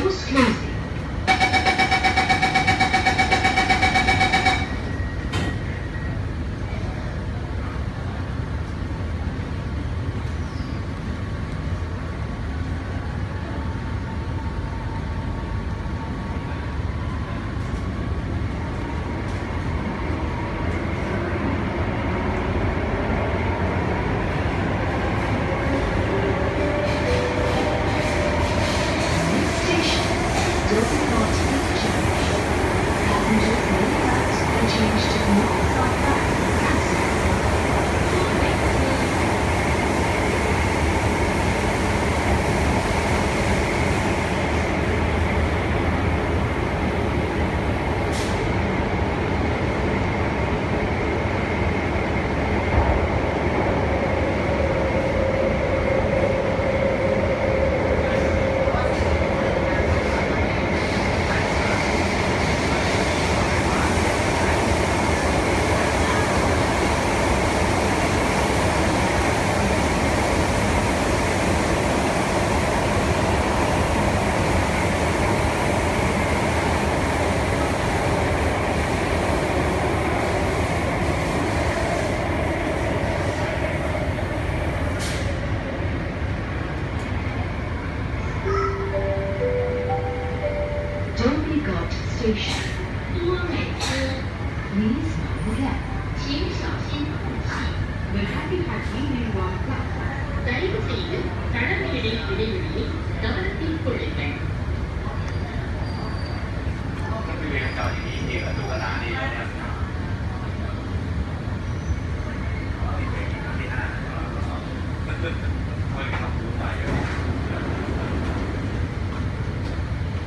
Doors closing. Dhoby Ghaut Interchange. Passengers may board and change to the north-south platform transfer. Dhoby Ghaut Station. 多美斯， Please mind the gap. 请小心空隙。 The happy has been in one platform. தயவு செய்து தடவையிடை இடைவெளியை கவனத்தில் கொள்ளுங்கள். บริเวณจอดที่นี่ที่ประตูขนาดนี้เนี่ย